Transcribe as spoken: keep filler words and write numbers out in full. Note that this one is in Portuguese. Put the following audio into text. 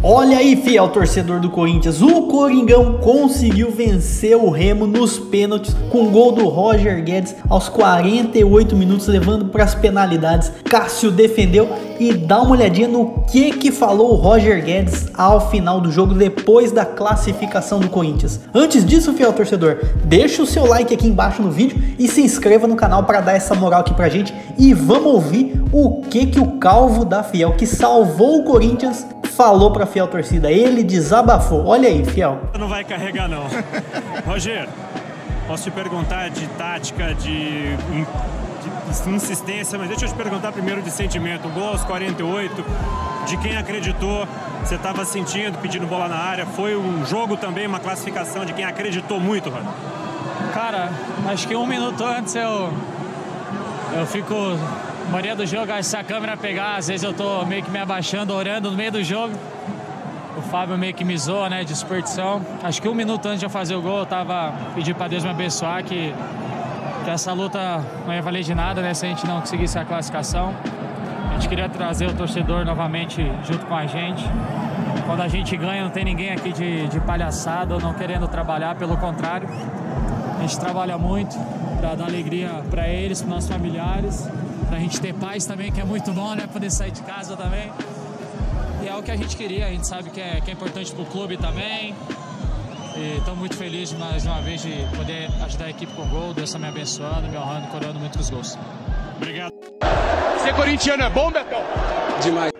Olha aí, fiel torcedor do Corinthians, o Coringão conseguiu vencer o Remo nos pênaltis com gol do Roger Guedes aos quarenta e oito minutos, levando para as penalidades. Cássio defendeu e dá uma olhadinha no que que falou o Roger Guedes ao final do jogo, depois da classificação do Corinthians. Antes disso, fiel torcedor, deixa o seu like aqui embaixo no vídeo e se inscreva no canal para dar essa moral aqui pra gente, e vamos ouvir o que que o Calvo da Fiel, que salvou o Corinthians, falou pra fiel torcida. Ele desabafou. Olha aí, fiel. Não vai carregar não. Roger, posso te perguntar de tática, de, de insistência, mas deixa eu te perguntar primeiro de sentimento. O gol aos quarenta e oito, de quem acreditou, você estava sentindo, pedindo bola na área, foi um jogo também, uma classificação de quem acreditou muito, Roger? Cara, acho que um minuto antes eu, eu fico... A maioria do jogo, se a câmera pegar, às vezes eu tô meio que me abaixando, orando no meio do jogo. O Fábio meio que me zoa, né, de superstição. Acho que um minuto antes de eu fazer o gol, eu tava pedindo pra Deus me abençoar, que, que essa luta não ia valer de nada, né, se a gente não conseguisse a classificação. A gente queria trazer o torcedor novamente junto com a gente. Quando a gente ganha, não tem ninguém aqui de, de palhaçada ou não querendo trabalhar, pelo contrário. A gente trabalha muito para dar alegria para eles, para nossos familiares. Pra gente ter paz também, que é muito bom, né? Poder sair de casa também. E é o que a gente queria, a gente sabe que é, que é importante pro clube também. E estou muito feliz mais uma vez de poder ajudar a equipe com gol. Deus está me abençoando, me honrando, coroando muito os gols. Obrigado. Ser corintiano é bom, Betão? Demais.